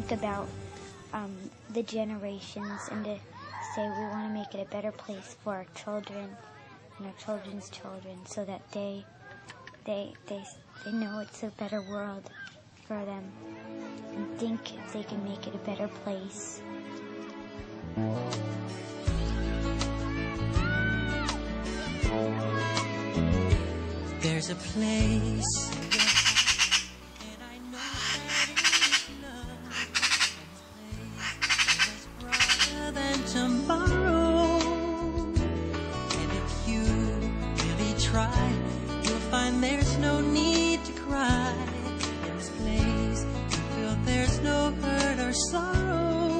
think about the generations and to say we want to make it a better place for our children and our children's children, so that they know it's a better world for them and think if they can make it a better place. There's a place, and I know that it's love, and it's brighter than tomorrow. And if you really try, you'll find there's no need to cry. In this place, you feel there's no hurt or sorrow.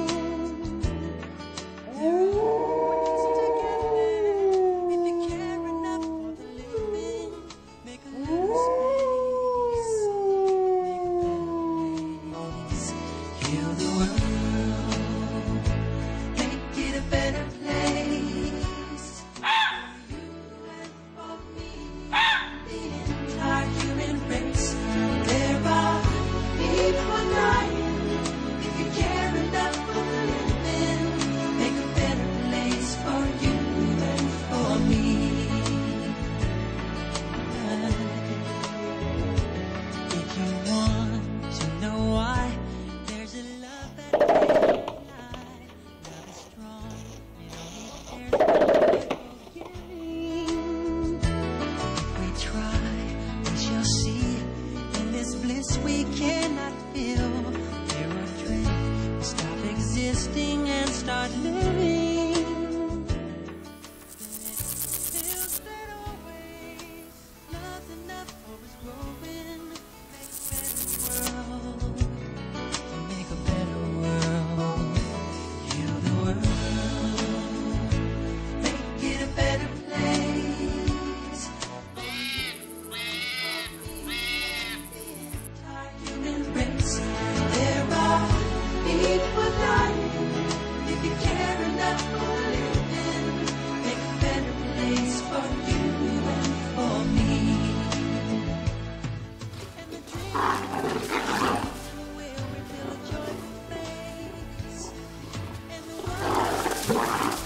We cannot feel. There are dreams. Stop existing and start living. Feels that always nothing enough always growing. Make a better world. Heal the world. Make it a better place. There are people dying. If you care enough for living, make a better place for you and for me. And the dream will reveal a joyful face, and the world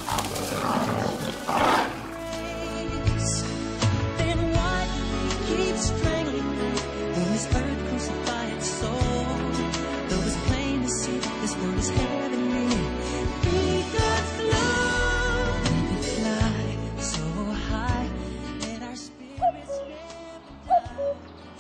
grace. Then why keep strangling me when this earth crucifies its soul? Though it's plain to see this world is heavenly, be God's love. We can fly so high that our spirits never die.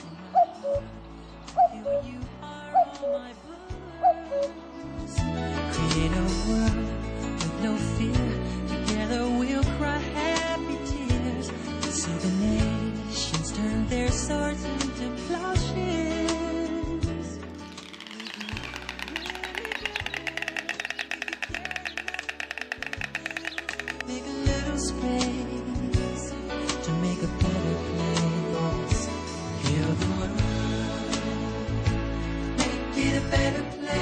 Here you are, all my blues. Create a world with no fear. Together we'll cry happy tears. See the nations turn their swords into plowshares. Make a little space to make a better place. Heal the world, make it a better place.